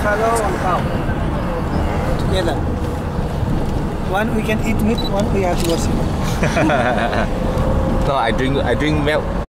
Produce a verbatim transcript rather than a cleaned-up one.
buffalo, one cow. Together. One we can eat meat, one we have to worship. No, I drink I drink milk.